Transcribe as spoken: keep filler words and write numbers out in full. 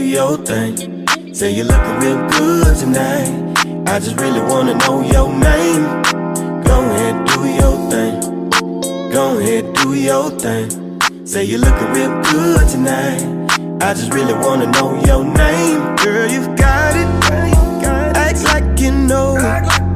your thing. Say you're looking real good tonight. I just really wanna know your name. Go ahead, do your thing. Go ahead, do your thing. Say you're looking real good tonight. I just really wanna know your name. Girl, you've got it. Act like you know it.